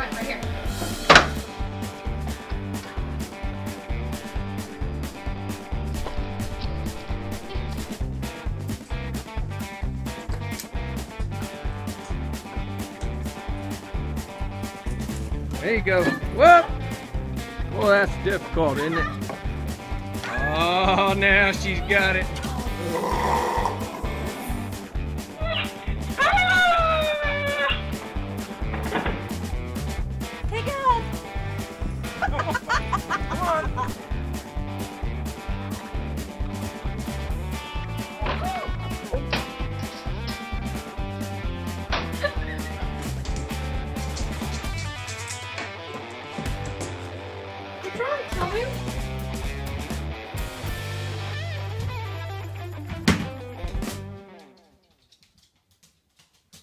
front, right here. There you go. Whoop! Well, that's difficult, isn't it? Oh, now she's got it. Take it. You trying to kill him?